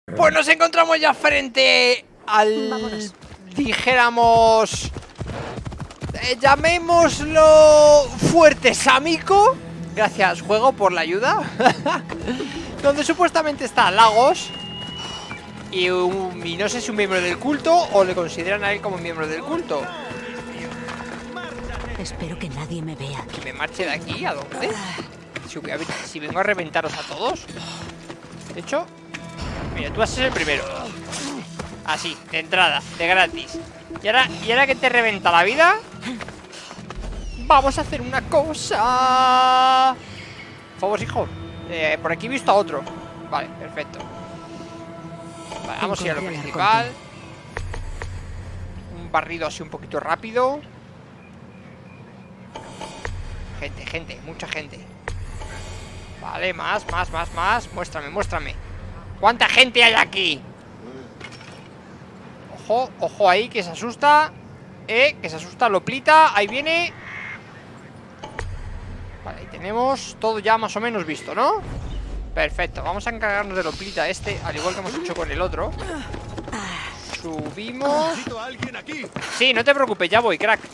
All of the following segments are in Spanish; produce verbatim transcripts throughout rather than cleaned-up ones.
Pues nos encontramos ya frente al... Vámonos. Dijéramos... Eh, llamémoslo... Fuerte Sámico. Gracias, juego, por la ayuda. Donde supuestamente está Lagos. Y, un, y no sé si un miembro del culto o le consideran a él como miembro del culto. Espero que nadie me vea. ¿Que me marche de aquí? ¿A dónde? Si, si vengo a reventaros a todos. De hecho... Mira, tú vas a ser el primero. Así, de entrada, de gratis. Y ahora, y ahora que te reventa la vida, vamos a hacer una cosa. Por favor, hijo. eh, Por aquí he visto a otro. Vale, perfecto. Vale, vamos a ir a lo principal. Un barrido así un poquito rápido. Gente, gente, mucha gente. Vale, más, más, más, más. Muéstrame, muéstrame. ¿Cuánta gente hay aquí? Ojo, ojo ahí, que se asusta. Eh, que se asusta Loplita. Ahí viene. Vale, ahí tenemos todo ya más o menos visto, ¿no? Perfecto, vamos a encargarnos de Loplita este, al igual que hemos hecho con el otro. Subimos. Sí, no te preocupes, ya voy, crack.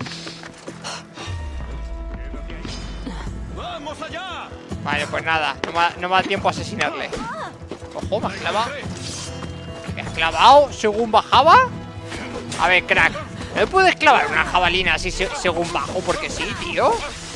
¡Vamos allá! Vale, pues nada, no me, ha, no me da tiempo a asesinarle. Ojo, me has clavado. ¿Me has clavado según bajaba? A ver, crack, ¿no me puedes clavar una jabalina así se, según bajo? Porque sí, tío.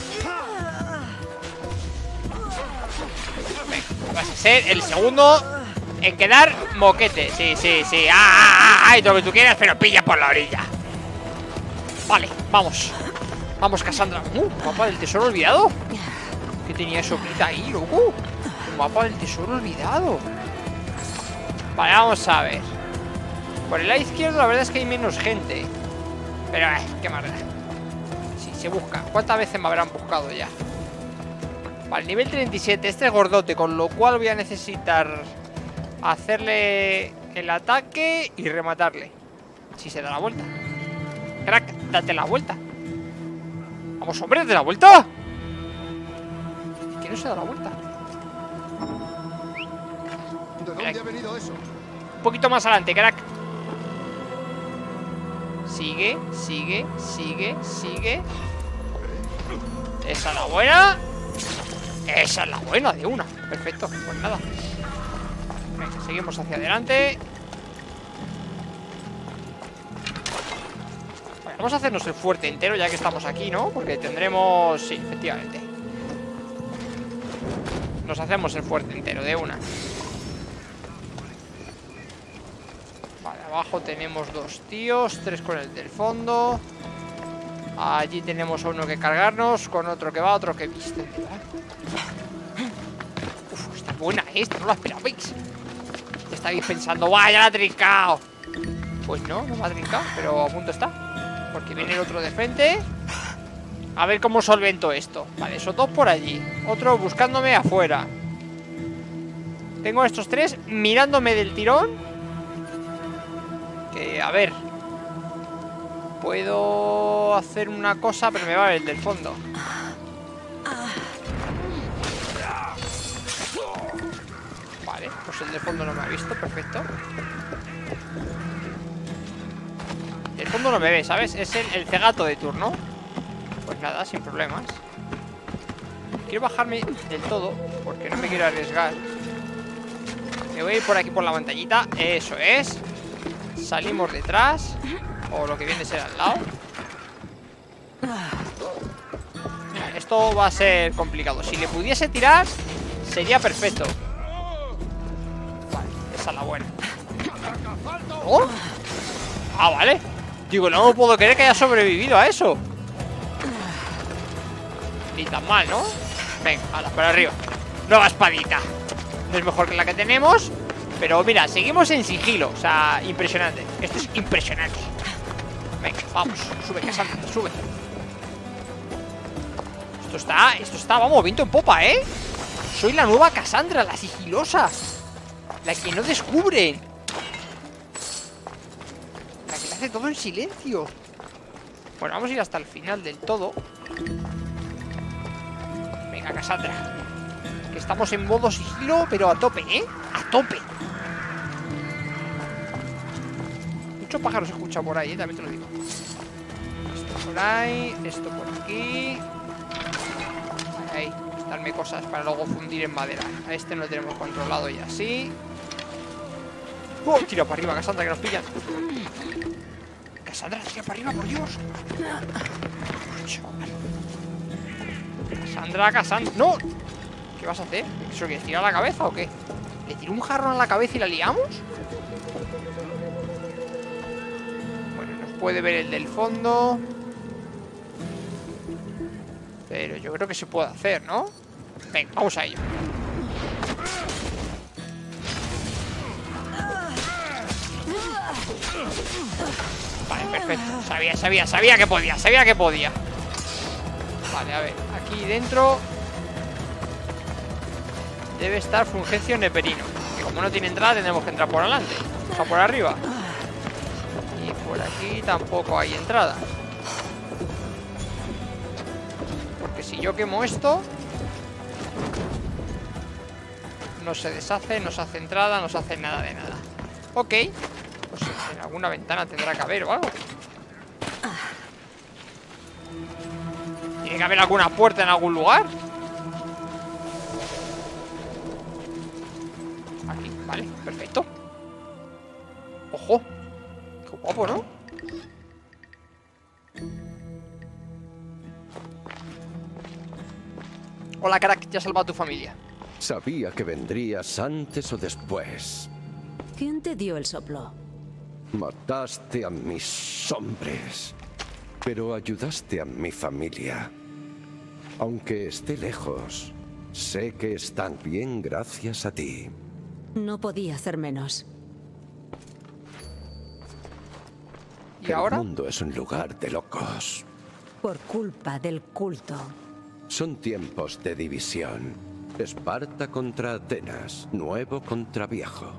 Venga, vas a ser el segundo en quedar moquete. Sí, sí, sí. ¡Ah, ah, ah! Y lo que tú quieras, pero pilla por la orilla. Vale, vamos. Vamos, Cassandra. Uh, mapa del tesoro olvidado. ¿Qué tenía eso ahí, loco? Un mapa del tesoro olvidado. Vale, vamos a ver. Por el lado izquierdo la verdad es que hay menos gente. Pero, eh, qué más da. Sí, se busca. ¿Cuántas veces me habrán buscado ya? Vale, nivel treinta y siete. Este es gordote, con lo cual voy a necesitar hacerle el ataque y rematarle. Si se da la vuelta. Crack, date la vuelta. Vamos, hombre, date la vuelta. ¿Quién no se da la vuelta? ¿De dónde ha venido eso? Un poquito más adelante, crack. Sigue, sigue, sigue, sigue. Esa es la buena. Esa es la buena, de una. Perfecto, pues nada. Venga, seguimos hacia adelante. Vale, vamos a hacernos el fuerte entero ya que estamos aquí, ¿no? Porque tendremos... Sí, efectivamente. Nos hacemos el fuerte entero, de una. Vale, abajo tenemos dos tíos. Tres con el del fondo. Allí tenemos a uno que cargarnos. Con otro que va, otro que viste. Uf, está buena esta, no la esperabais. Estáis pensando, vaya, la ha trincado. Pues no, no me ha trincado, pero a punto está. Porque viene el otro de frente. A ver cómo solvento esto. Vale, esos dos por allí. Otro buscándome afuera. Tengo a estos tres mirándome del tirón. Que, a ver. Puedo hacer una cosa, pero me va a ver el del fondo. Vale, pues el del fondo no me ha visto, perfecto. El fondo no me ve, ¿sabes? Es el, el cegato de turno. Pues nada, sin problemas. Quiero bajarme del todo, porque no me quiero arriesgar. Me voy a ir por aquí por la pantallita. Eso es. Salimos detrás. O lo que viene a ser al lado. Esto va a ser complicado. Si le pudiese tirar, sería perfecto. Vale, esa es la buena. ¿Oh? Ah, vale. Digo, no me puedo creer que haya sobrevivido a eso. Ni tan mal, ¿no? Venga, ala, para arriba. Nueva espadita. No es mejor que la que tenemos, pero mira, seguimos en sigilo. O sea, impresionante. Esto es impresionante. Venga, vamos, sube, Cassandra, sube. Esto está, esto está, vamos, viento en popa, ¿eh? Soy la nueva Cassandra, la sigilosa. La que no descubren. La que le hace todo en silencio. Bueno, vamos a ir hasta el final del todo. Venga, Cassandra. Que estamos en modo sigilo, pero a tope, ¿eh? A tope. Muchos pájaros se escucha por ahí, ¿eh? También te lo digo. Esto por ahí, esto por aquí. Ahí, darme cosas para luego fundir en madera. A este no lo tenemos controlado y así. ¡Oh! Tira para arriba, Cassandra, que nos pillan. Cassandra, tira para arriba, por Dios. Chaval. Cassandra, Cassandra. ¡No! ¿Qué vas a hacer? ¿Eso quieres tirar a la cabeza o qué? ¿Le tiro un jarrón a la cabeza y la liamos? Bueno, nos puede ver el del fondo. Pero yo creo que se puede hacer, ¿no? Venga, vamos a ello. Vale, perfecto. Sabía, sabía, sabía que podía, sabía que podía. Vale, a ver, aquí dentro debe estar Fulgencio Neperino, que como no tiene entrada tendremos que entrar por adelante. O sea, por arriba. Y por aquí tampoco hay entrada. Porque si yo quemo esto, no se deshace, no se hace entrada, no se hace nada de nada. Ok. Pues en alguna ventana tendrá que haber o algo. ¿Tiene que haber alguna puerta en algún lugar? Aquí, vale, perfecto. Ojo. Qué guapo, ¿no? Hola, crack, ya has salvado a tu familia. Sabía que vendrías antes o después. ¿Quién te dio el soplo? Mataste a mis hombres, pero ayudaste a mi familia. Aunque esté lejos, sé que están bien gracias a ti. No podía hacer menos. ¿Y ahora? El mundo es un lugar de locos. Por culpa del culto. Son tiempos de división. Esparta contra Atenas, nuevo contra viejo.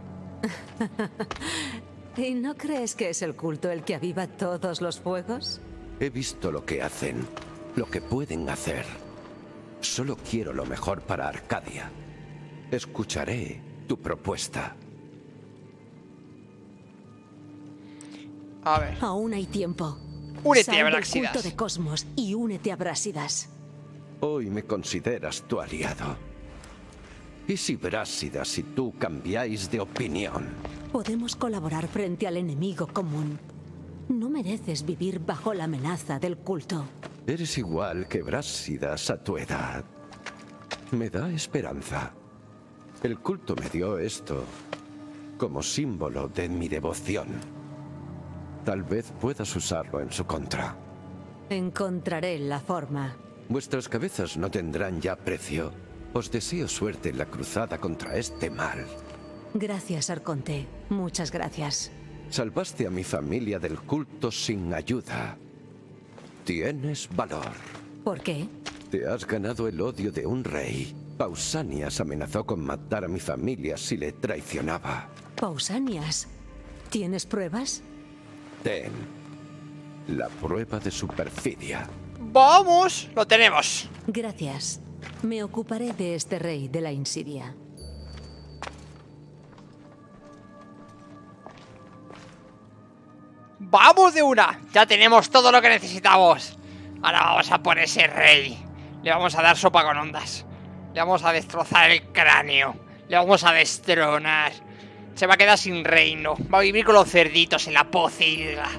¿Y no crees que es el culto el que aviva todos los fuegos? He visto lo que hacen, lo que pueden hacer. Solo quiero lo mejor para Arcadia. Escucharé tu propuesta. A ver. Aún hay tiempo. Únete Sal a del Bráxidas. culto de Cosmos y únete a Brásidas. Hoy me consideras tu aliado. ¿Y si Brásidas y tú cambiáis de opinión? Podemos colaborar frente al enemigo común. No mereces vivir bajo la amenaza del culto. Eres igual que Brásidas a tu edad. Me da esperanza. El culto me dio esto como símbolo de mi devoción. Tal vez puedas usarlo en su contra. Encontraré la forma. Vuestras cabezas no tendrán ya precio. Os deseo suerte en la cruzada contra este mal. Gracias, Arconte. Muchas gracias. Salvaste a mi familia del culto sin ayuda. Tienes valor. ¿Por qué? Te has ganado el odio de un rey. Pausanias amenazó con matar a mi familia si le traicionaba. Pausanias. ¿Tienes pruebas? Ten la prueba de su perfidia. ¡Vamos! ¡Lo tenemos! Gracias. Me ocuparé de este rey de la insidia. ¡Vamos de una! Ya tenemos todo lo que necesitamos. Ahora vamos a por ese rey. Le vamos a dar sopa con ondas. Le vamos a destrozar el cráneo. Le vamos a destronar. Se va a quedar sin reino. Va a vivir con los cerditos en la pocilga.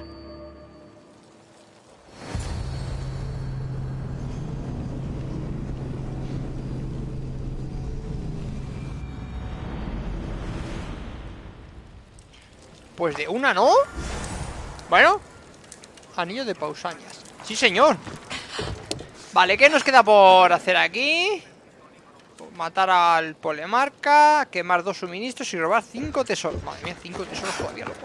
Pues de una, ¿no? Bueno. Anillo de Pausanias. Sí, señor. Vale, ¿qué nos queda por hacer aquí? Matar al Polemarca, quemar dos suministros y robar cinco tesoros. Madre mía, cinco tesoros todavía, loco.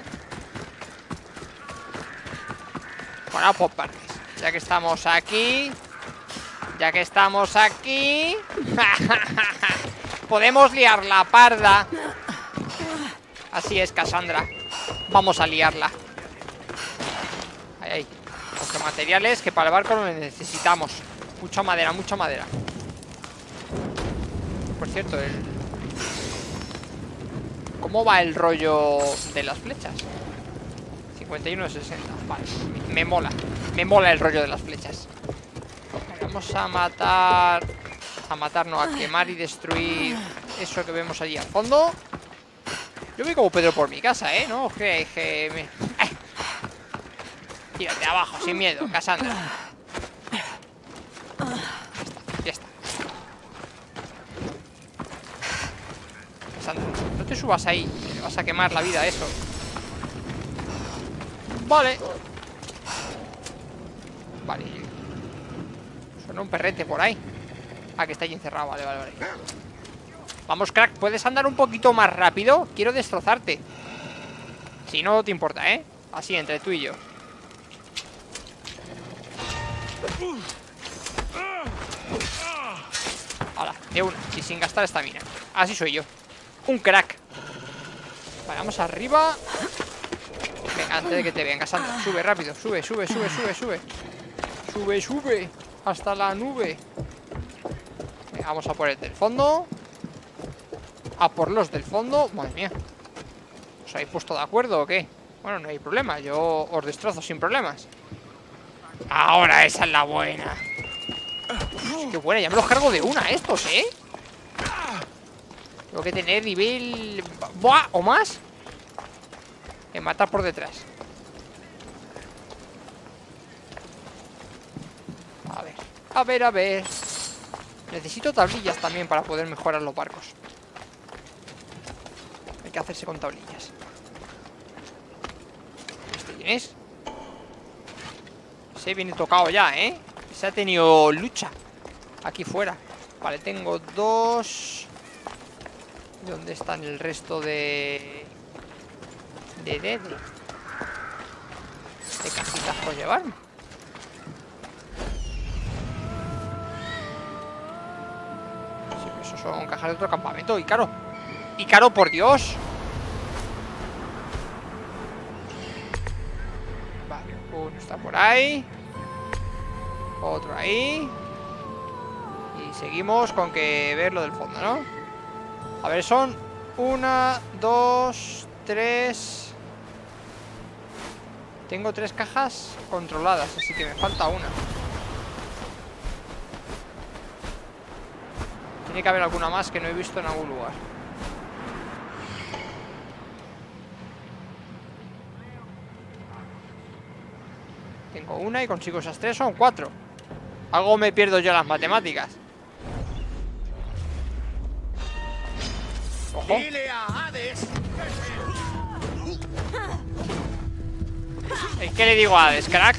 Bueno, por partes. Ya que estamos aquí. Ya que estamos aquí. Podemos liar la parda. Así es, Cassandra. Vamos a liarla. Ahí, ahí. Porque materiales que para el barco lo necesitamos. Mucha madera, mucha madera. Por cierto, el... ¿cómo va el rollo de las flechas? cincuenta y uno de sesenta. Vale, me, me mola. Me mola el rollo de las flechas. Vamos a matar... A matar, no, a quemar y destruir eso que vemos allí al fondo. Yo voy como Pedro por mi casa, ¿eh? No, que... que me... ¡Ay! Tírate abajo, sin miedo, Cassandra. Ya está, ya está. Cassandra, no te subas ahí, que le vas a quemar la vida a eso. Vale. Vale. Suena un perrete por ahí. Ah, que está ahí encerrado, vale, vale, vale. Vamos, crack, ¿puedes andar un poquito más rápido? Quiero destrozarte. Si no te importa, ¿eh? Así, entre tú y yo. Hala, de una, y sin gastar estamina. Así soy yo. Un crack. Vale, vamos arriba. Venga, antes de que te vean, Cassandra. Sube rápido, sube, sube, sube, sube, sube. Sube, sube. Hasta la nube. Venga, vamos a por el del fondo. A por los del fondo. Madre mía. ¿Os habéis puesto de acuerdo o qué? Bueno, no hay problema. Yo os destrozo sin problemas. Ahora esa es la buena. Uf, qué buena. Ya me los cargo de una estos, ¿eh? Tengo que tener nivel... ¡Buah! ¿O más? En matar por detrás. A ver. A ver, a ver. Necesito tablillas también para poder mejorar los barcos. Hay que hacerse con tablillas. ¿Este quién es? Se viene tocado ya, ¿eh? Se ha tenido lucha aquí fuera. Vale, tengo dos. ¿Dónde están el resto de... De Dede? ¿De cajitas por llevarme? Sí, esos son cajas de otro campamento. Ícaro. Ícaro, por Dios. Vale, uno está por ahí. Otro ahí. Y seguimos con que ver lo del fondo, ¿no? A ver, son una, dos, tres. Tengo tres cajas controladas, así que me falta una. Tiene que haber alguna más que no he visto en algún lugar. Tengo una y consigo esas tres, son cuatro. Algo me pierdo yo en las matemáticas. Ojo. ¿Qué le digo a Hades, crack?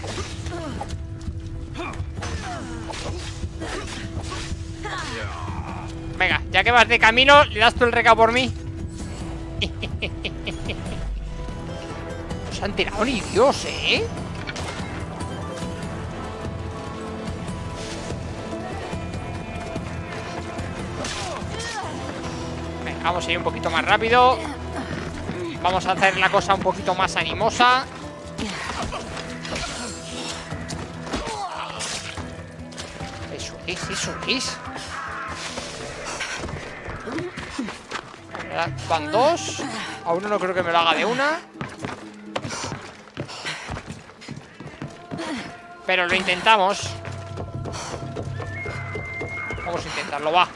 Venga, ya que vas de camino, ¿le das tú el reca por mí? No se han enterado ni Dios, ¿eh? Venga, vamos a ir un poquito más rápido. Vamos a hacer la cosa un poquito más animosa. Eso es, eso es. Van dos. A uno no creo que me lo haga de una. Pero lo intentamos. Vamos a intentarlo, va.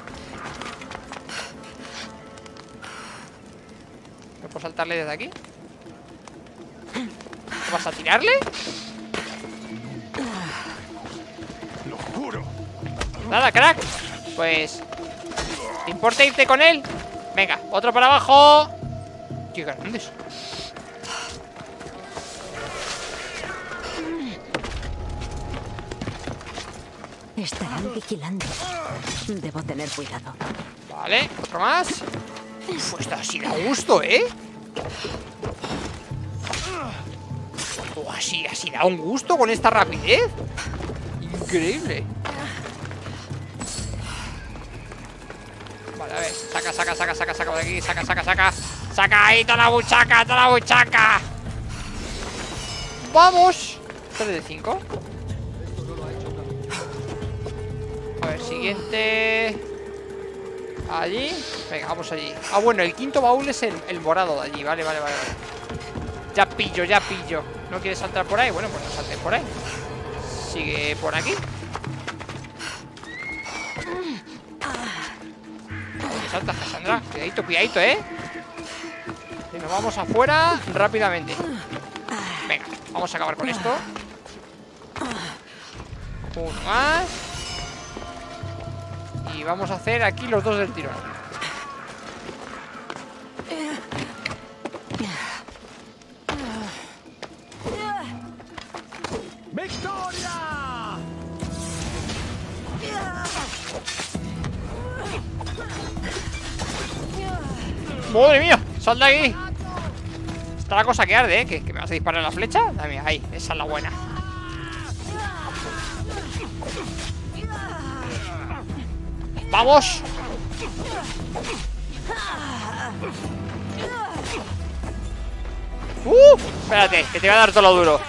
¿Me puedo saltarle desde aquí? ¿Qué vas a tirarle? Lo juro. Nada, crack. Pues... ¿te importa irte con él? Venga, otro para abajo. Qué grandes. Estarán vigilando. Debo tener cuidado. Vale, otro más. Pues esto así da gusto, ¿eh? Oh, así, así da un gusto con esta rapidez. Increíble. Vale, a ver, saca, saca, saca, saca, saca de aquí, saca, saca, saca. Saca ahí toda la buchaca, toda la buchaca. Vamos. tres de cinco. A ver, siguiente. Allí. Venga, vamos allí. Ah, bueno, el quinto baúl es el, el morado de allí. Vale, vale, vale, vale. Ya pillo, ya pillo. ¿No quieres saltar por ahí? Bueno, pues no saltes por ahí. Sigue por aquí. Salta, Cassandra. Cuidadito, cuidadito, ¿eh? Y nos vamos afuera rápidamente. Venga, vamos a acabar con esto. Uno más. Y vamos a hacer aquí los dos del tirón. ¡Victoria! ¡Madre mía! ¡Sal de ahí! Está la cosa que arde, ¿eh? ¿Que, que me vas a disparar la flecha? Dame, ahí, esa es la buena. ¡Vamos! ¡Uh! Espérate, que te voy a dar todo lo duro.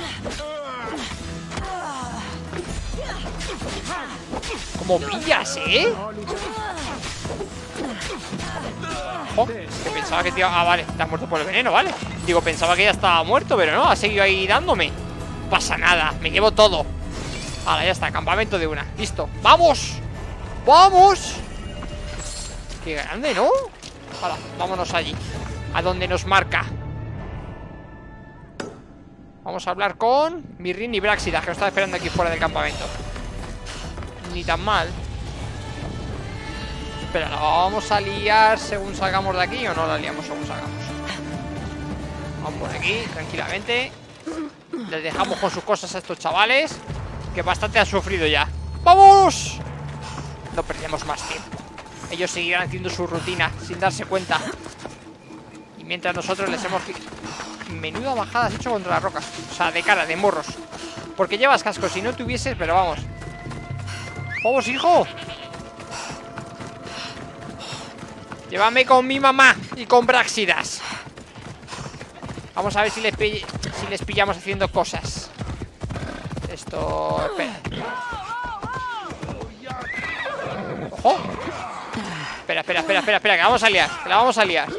¿Cómo pillas, eh? Ojo, que pensaba que te iba... Ah, vale, te has muerto por el veneno, vale. Digo, pensaba que ya estaba muerto, pero no, ha seguido ahí dándome. No pasa nada, me llevo todo. Ahora, ya está, campamento de una. Listo, ¡vamos! ¡Vamos! Qué grande, ¿no? Ahora, vámonos allí, a donde nos marca. Vamos a hablar con Mirrin y Bráxida, que nos está esperando aquí fuera del campamento. Ni tan mal. Espera, ¿la vamos a liar según salgamos de aquí o no la liamos según salgamos? Vamos por aquí, tranquilamente. Les dejamos con sus cosas a estos chavales, que bastante han sufrido ya. ¡Vamos! No perdemos más tiempo. Ellos seguirán haciendo su rutina sin darse cuenta. Y mientras nosotros les hemos... Menuda bajada has hecho contra la roca. O sea, de cara, de morros. Porque llevas casco, si no tuvieses, pero vamos. ¡Vamos, hijo! Llévame con mi mamá y con Bráxidas. Vamos a ver si les, si les pillamos haciendo cosas. Esto... Espera. ¡Ojo! Espera, espera, espera, espera, espera, que la vamos a liar. Que la vamos a liar.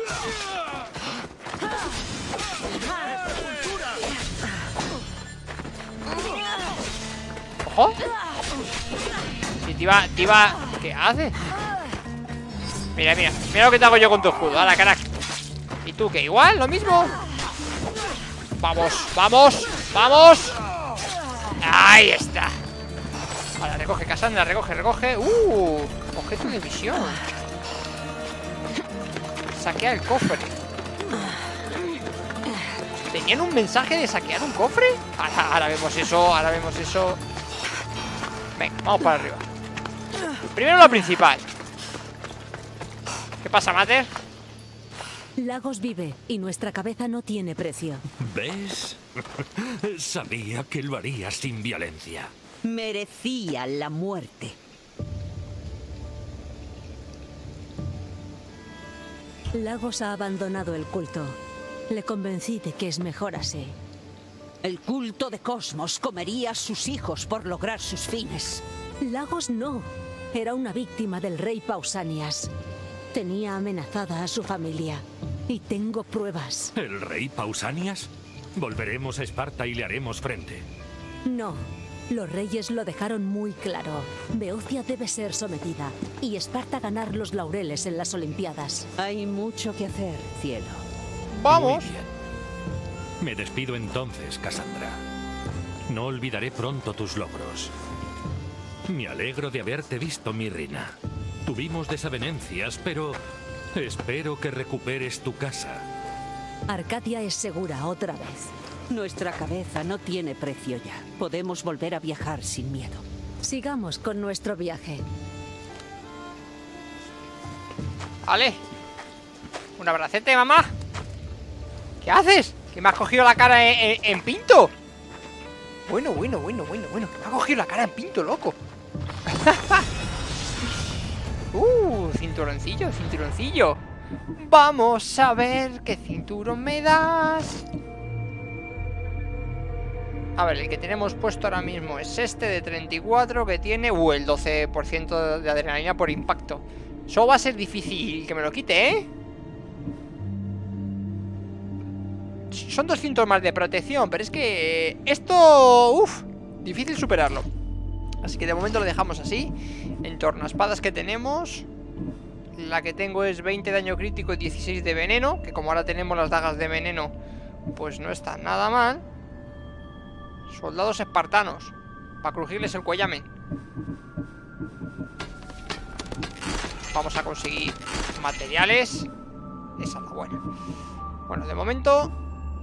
¡Ojo! Si te iba... Te iba... ¿Qué haces? Mira, mira, mira lo que te hago yo con tu escudo. A la cara. ¿Y tú qué? ¿Igual? ¿Lo mismo? Vamos, vamos, vamos. Ahí está. Ahora, recoge, Cassandra, recoge, recoge. Uh, objeto de visión. Saquea el cofre. ¿Tenían un mensaje de saquear un cofre? Ahora, ahora vemos eso, ahora vemos eso. Venga, vamos para arriba. Primero lo principal. ¿Qué pasa, Mater? Lagos vive y nuestra cabeza no tiene precio. ¿Ves? Sabía que lo haría sin violencia. Merecía la muerte. Lagos ha abandonado el culto. Le convencí de que es mejor así. El culto de Cosmos comería a sus hijos por lograr sus fines. Lagos no. Era una víctima del rey Pausanias. Tenía amenazada a su familia. Y tengo pruebas. ¿El rey Pausanias? Volveremos a Esparta y le haremos frente. No. Los reyes lo dejaron muy claro. Beocia debe ser sometida. Y Esparta ganar los laureles en las Olimpiadas. Hay mucho que hacer, cielo. Vamos. Muy bien. Me despido entonces, Cassandra. No olvidaré pronto tus logros. Me alegro de haberte visto, Mirrina. Tuvimos desavenencias, pero espero que recuperes tu casa. Arcadia es segura otra vez. Nuestra cabeza no tiene precio ya. Podemos volver a viajar sin miedo. Sigamos con nuestro viaje. Vale. Un abracete, mamá. ¿Qué haces? ¿Que me has cogido la cara en, en, en pinto? Bueno, bueno, bueno, bueno, bueno. Me ha cogido la cara en pinto, loco. Uh, cinturoncillo, cinturoncillo. Vamos a ver qué cinturón me das. A ver, el que tenemos puesto ahora mismo es este de treinta y cuatro, que tiene uh, el doce por ciento de adrenalina por impacto. Eso va a ser difícil que me lo quite, ¿eh? Son doscientos más de protección, pero es que esto, uff, difícil superarlo. Así que de momento lo dejamos así. En torno a espadas que tenemos, la que tengo es veinte de daño crítico y dieciséis de veneno, que como ahora tenemos las dagas de veneno, pues no está nada mal. Soldados espartanos, para crujirles el cuellamen. Vamos a conseguir materiales. Esa es la buena. Bueno, de momento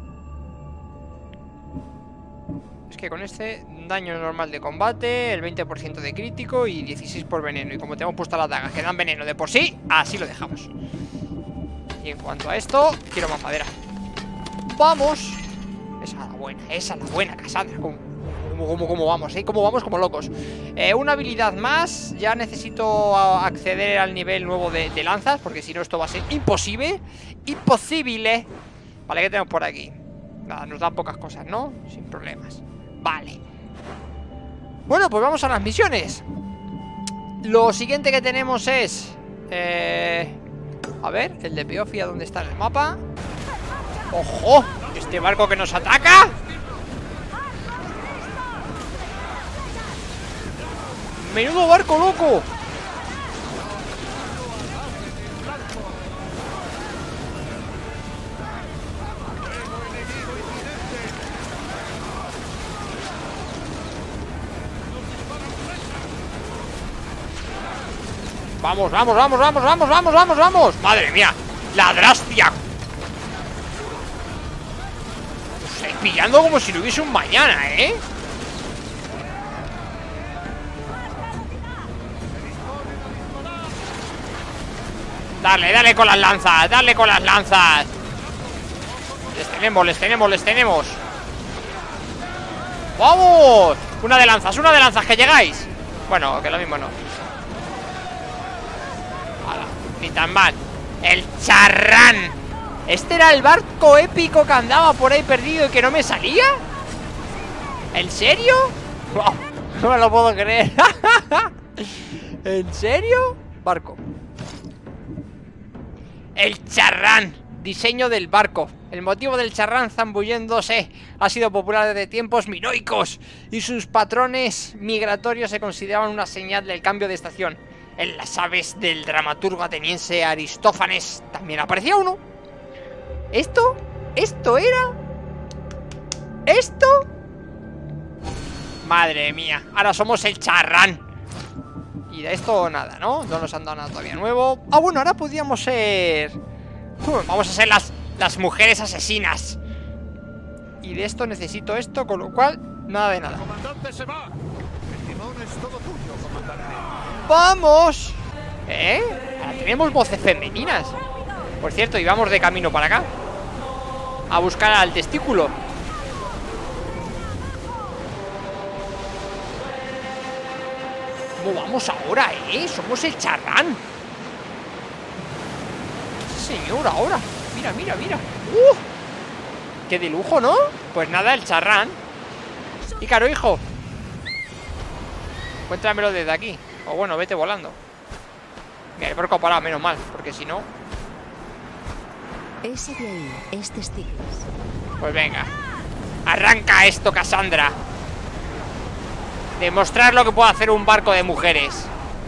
es que con este daño normal de combate, el veinte por ciento de crítico y dieciséis por veneno. Y como tenemos puesto las dagas que dan veneno de por sí, así lo dejamos. Y en cuanto a esto, quiero más madera. ¡Vamos! Esa es la buena, esa es la buena, Cassandra. ¿Cómo, cómo, cómo, cómo vamos, eh? ¿Cómo vamos como locos? Eh, una habilidad más. Ya necesito acceder al nivel nuevo de, de lanzas, porque si no esto va a ser imposible. Imposible. Vale, ¿qué tenemos por aquí? Nada, nos dan pocas cosas, ¿no? Sin problemas. Vale. Bueno, pues vamos a las misiones. Lo siguiente que tenemos es... Eh... A ver, el de Beofia, ¿dónde está en el mapa? ¡Ojo! ¿Este barco que nos ataca? ¡Menudo barco, loco! Vamos, vamos, vamos, vamos, vamos, vamos, vamos, vamos. Madre mía, la drastia. Os estáis pillando como si no hubiese un mañana, ¿eh? Dale, dale con las lanzas, dale con las lanzas. Les tenemos, les tenemos, les tenemos. ¡Vamos! Una de lanzas, una de lanzas, que llegáis. Bueno, que lo mismo no. Ni tan mal. El Charrán. ¿Este era el barco épico que andaba por ahí perdido y que no me salía? ¿En serio? Wow, no me lo puedo creer. ¿En serio? Barco. El Charrán. Diseño del barco. El motivo del Charrán zambulléndose ha sido popular desde tiempos minoicos, y sus patrones migratorios se consideraban una señal del cambio de estación. En las aves del dramaturgo ateniense Aristófanes también aparecía uno. ¿Esto? ¿Esto era? ¿Esto? Madre mía, ahora somos el Charrán. Y de esto nada, ¿no? No nos han dado nada todavía nuevo. Ah, bueno, ahora podríamos ser... Vamos a ser las, las mujeres asesinas. Y de esto necesito esto, con lo cual, nada de nada. El comandante se va. El timón es todo tuyo, comandante. ¡Vamos! ¿Eh? Ahora tenemos voces femeninas. Por cierto, íbamos de camino para acá a buscar al testículo. ¿Cómo vamos ahora, eh? Somos el Charrán. Sí, señor, ahora. Mira, mira, mira. ¡Uh! ¡Qué de lujo!, ¿no? Pues nada, el Charrán. Y caro, hijo, cuéntramelo desde aquí. O bueno, vete volando. Mira, el barco ha parado, menos mal, porque si no... Ese de ahí es testigos. Pues venga, arranca esto, Cassandra. Demostrar lo que puede hacer un barco de mujeres.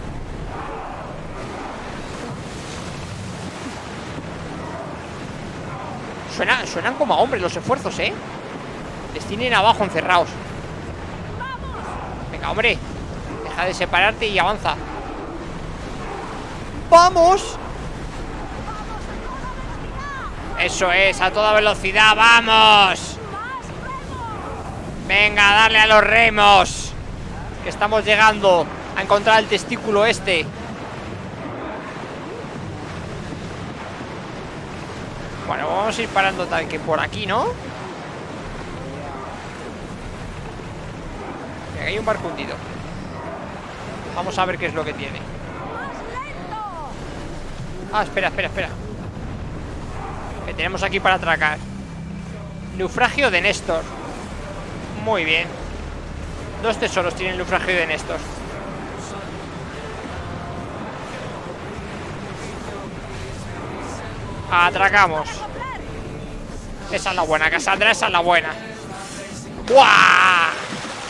Suena, suenan como a hombres los esfuerzos, ¿eh? Les tienen abajo encerrados. Venga, hombre, deja de separarte y avanza. ¡Vamos! Eso es, a toda velocidad, ¡vamos! Venga, darle a los remos, que estamos llegando a encontrar el testículo este. Bueno, vamos a ir parando tal que por aquí, ¿no? Aquí hay un barco hundido. Vamos a ver qué es lo que tiene. Ah, espera, espera, espera. Que tenemos aquí para atracar. Naufragio de Néstor. Muy bien. Dos tesoros tiene el naufragio de Néstor. Atracamos. Esa es la buena, Cassandra, esa es la buena. ¡Buah!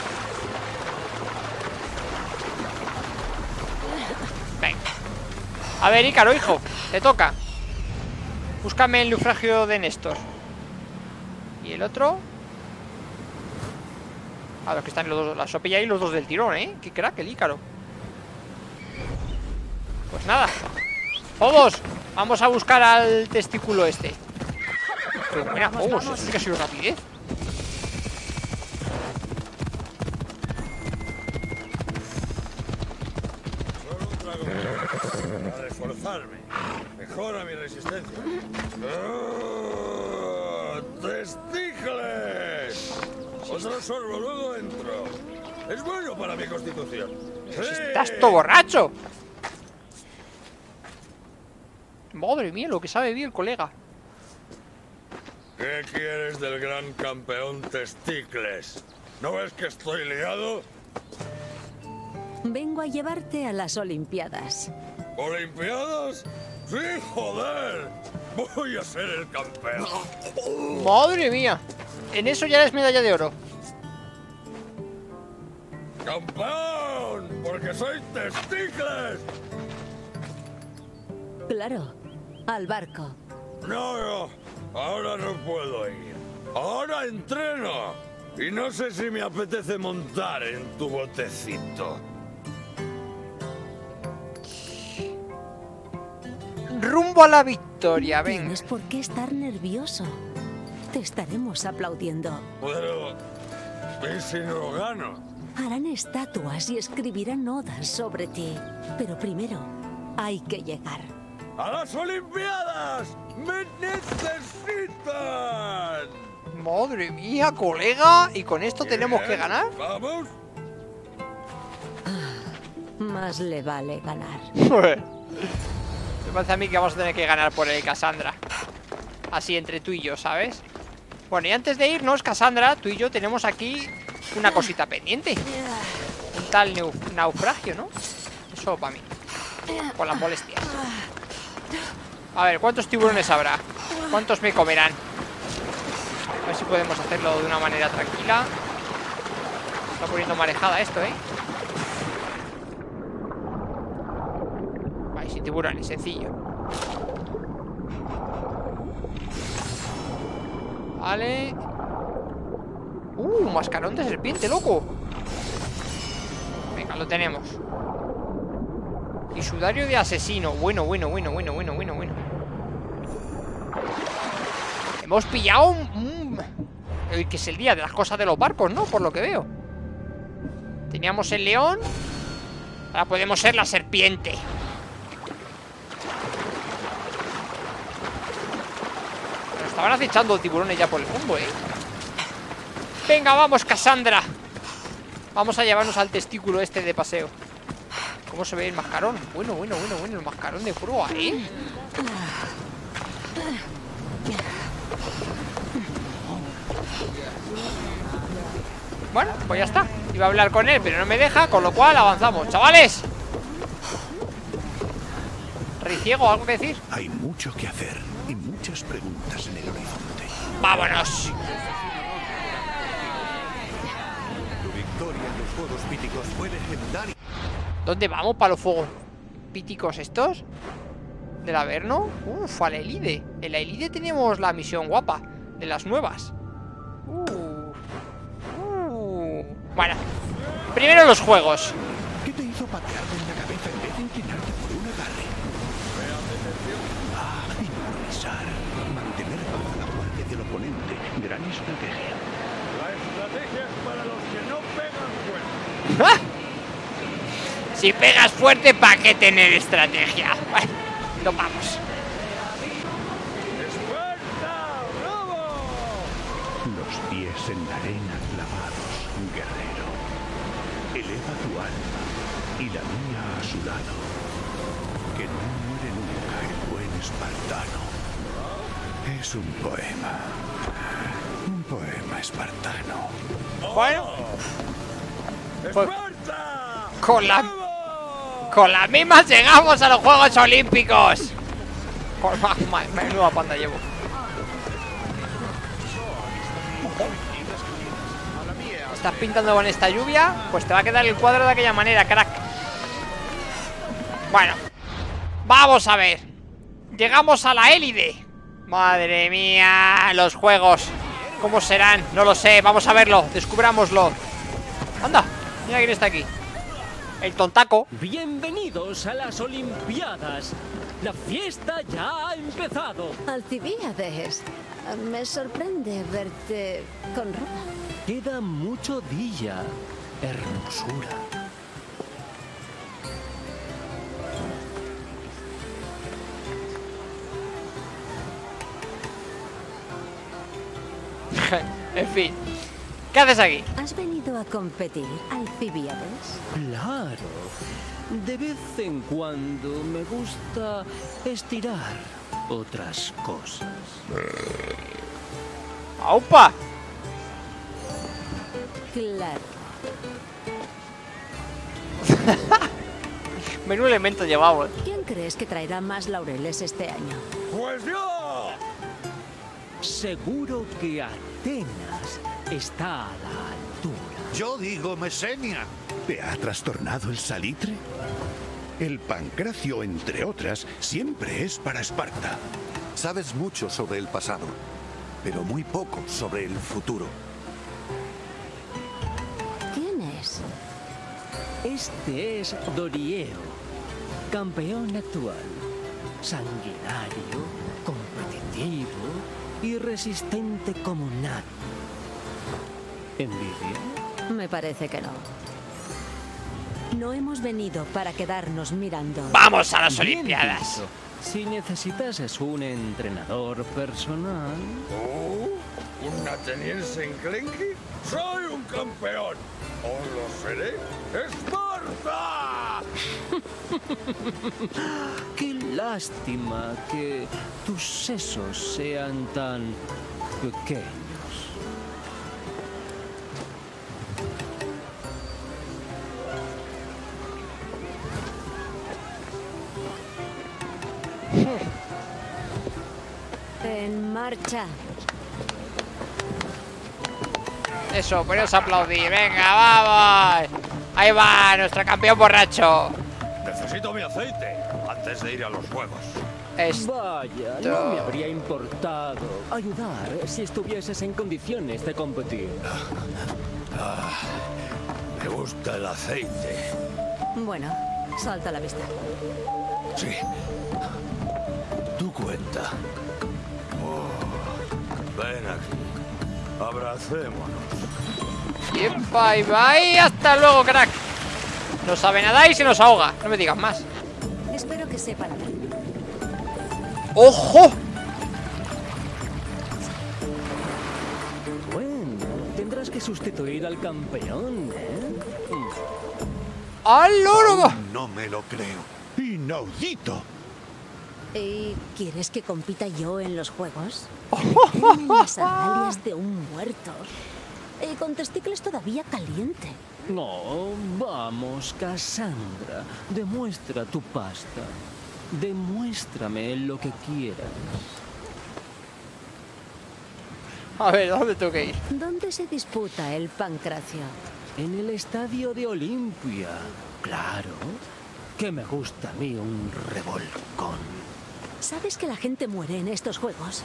Venga. A ver, Ícaro, hijo, te toca. Búscame el naufragio de Néstor. ¿Y el otro? A los que están los dos, la sopilla y los dos del tirón, ¿eh? Qué crack el Ícaro. Pues nada. Todos, vamos a buscar al testículo este. Pero mira, oh, eso sí que ha sido rapidez. Solo un dragón. Para reforzarme. Mejora mi resistencia. ¡Oh! ¡Testículos! Otro sorbo, luego entro. Es bueno para mi constitución. Pero si estás todo borracho. Madre mía, lo que sabe bien el colega. ¿Qué quieres del gran campeón Testículos? ¿No ves que estoy liado? Vengo a llevarte a las Olimpiadas. ¿Olimpiadas? ¡Sí, joder! Voy a ser el campeón. Madre mía. En eso ya eres medalla de oro. ¡Campeón! ¡Porque soy Testículos! Claro, al barco. No, no. Ahora no puedo ir. Ahora entreno. Y no sé si me apetece montar en tu botecito. Rumbo a la victoria, No venga. tienes por qué estar nervioso. Te estaremos aplaudiendo. Pero... ¿y si no gano? Harán estatuas y escribirán odas sobre ti. Pero primero, hay que llegar. ¡A las Olimpiadas! ¡Me necesitan! Madre mía, colega. ¿Y con esto tenemos que ganar? ¿Vamos? Más le vale ganar. Me parece a mí que vamos a tener que ganar por el Cassandra. Así entre tú y yo, ¿sabes? Bueno, y antes de irnos, Cassandra, tú y yo tenemos aquí una cosita pendiente. Un tal naufragio, ¿no? Eso para mí. Con las molestias. A ver, ¿cuántos tiburones habrá? ¿Cuántos me comerán? A ver si podemos hacerlo de una manera tranquila. Está poniendo marejada esto, ¿eh? Vale, sin tiburones, sencillo. Vale. Uh, mascarón de serpiente, loco. Venga, lo tenemos. Y sudario de asesino. Bueno, bueno, bueno, bueno, bueno, bueno, bueno. Hemos pillado un... un... el que es el día de las cosas de los barcos, ¿no? Por lo que veo. Teníamos el león. Ahora podemos ser la serpiente. Nos estaban acechando tiburones ya por el fondo, ¿eh? Venga, vamos, Cassandra. Vamos a llevarnos al testículo este de paseo. ¿Cómo se ve el mascarón? Bueno, bueno, bueno, bueno, el mascarón de proa, ¿eh? Bueno, pues ya está. Iba a hablar con él, pero no me deja, con lo cual avanzamos. ¡Chavales! Riciego, ¿algo que decir? Hay mucho que hacer y muchas preguntas en el horizonte. ¡Vámonos! Tu victoria en los Juegos Píticos fue legendaria. ¿Dónde vamos para los fuegos píticos estos? ¿Del Averno? Uf, a la Elide. En la Elide tenemos la misión guapa de las nuevas. Uh, uh. Bueno, primero los juegos. ¿Qué te hizo patearte en la cabeza en vez de inclinarte por un agarre? Ah, improvisar. Mantener baja la guardia del oponente. Gran estrategia. La estrategia es para los que no pegan fuerte. ¡Ah! Si pegas fuerte, ¿para qué tener estrategia? Bueno, nos vamos. ¡Esparta! ¡Bravo! Los pies en la arena clavados, guerrero. Eleva tu alma y la mía a su lado. Que no muere nunca el buen espartano. Es un poema. Un poema espartano. Bueno, pues ¡Esparta! con la, ¡Bravo! con las mismas llegamos a los Juegos Olímpicos. Con ma- ma- menuda panda llevo. Ojo. Estás pintando con esta lluvia, pues te va a quedar el cuadro de aquella manera, crack. Bueno, vamos a ver. Llegamos a la élite. Madre mía, los juegos. ¿Cómo serán? No lo sé, vamos a verlo, descubrámoslo. Anda, mira quién está aquí. El tontaco. Bienvenidos a las Olimpiadas. La fiesta ya ha empezado. Alcibíades, me sorprende verte con ropa. Queda mucho día, hermosura. En fin, ¿qué haces aquí? ¿Has venido a competir, Alcibíades? Claro. De vez en cuando me gusta estirar otras cosas. ¡Aupa! Claro. Menudo elemento llevamos. ¿Quién crees que traerá más laureles este año? ¡Pues yo! Seguro que Atenas está a la altura. Yo digo Mesenia. ¿Te ha trastornado el salitre? El pancracio, entre otras, siempre es para Esparta. Sabes mucho sobre el pasado, pero muy poco sobre el futuro. ¿Quién es? Este es Dorieo, campeón actual. Sanguinario, competitivo y resistente como nadie. ¿Envidia? Me parece que no. No hemos venido para quedarnos mirando. ¡Vamos a las Bien Olimpiadas! dicho. Si necesitases un entrenador personal... ¿Oh? ¿Un ateniense enclenque? ¡Soy un campeón! ¡O lo seré! ¡Esparta! Qué lástima que tus sesos sean tan pequeños. En marcha. Eso, poneros a aplaudir. Venga, vamos. Ahí va, nuestro campeón borracho. Necesito mi aceite antes de ir a los juegos. Esto. Vaya, no me habría importado ayudar si estuvieses en condiciones de competir. Ah, me gusta el aceite. Bueno, salta a la vista. Sí. Tu cuenta. Oh, ven aquí. Abracémonos. ¡Yepa, y bye! ¡Hasta luego, crack! No sabe nadar y se nos ahoga. No me digas más. Espero que sepan. ¡Ojo! Bueno, tendrás que sustituir al campeón, ¿eh? ¡Al loro! Aún no me lo creo. ¡Inaudito! ¿Y quieres que compita yo en los juegos? Tienen las sandalias de un muerto. Y con testículos todavía caliente. No, vamos, Cassandra. Demuestra tu pasta. Demuéstrame lo que quieras. A ver, ¿dónde tengo que ir? ¿Dónde se disputa el pancracio? En el estadio de Olimpia. Claro, que me gusta a mí un revolcón. ¿Sabes que la gente muere en estos juegos?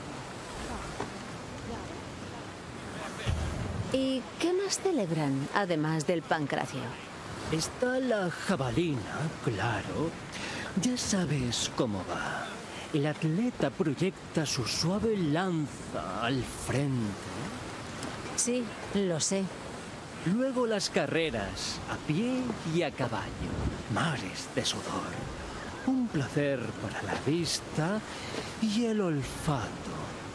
¿Y qué más celebran, además del pancracio? Está la jabalina, claro. Ya sabes cómo va. El atleta proyecta su suave lanza al frente. Sí, lo sé. Luego las carreras, a pie y a caballo. Mares de sudor. Un placer para la vista y el olfato.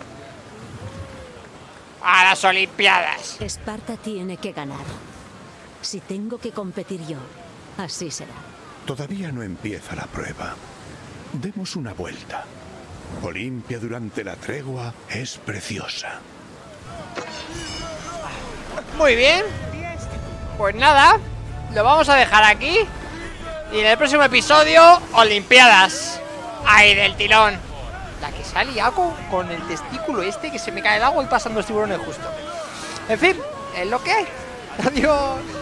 ¡A las Olimpiadas! Esparta tiene que ganar. Si tengo que competir yo, así será. Todavía no empieza la prueba. Demos una vuelta. Olimpia durante la tregua es preciosa. Muy bien. Pues nada, lo vamos a dejar aquí. Y en el próximo episodio, Olimpiadas. Ahí del tirón. La que se ha liado con, con el testículo este, que se me cae el agua y pasan los tiburones justo. En fin, es lo que hay. Adiós.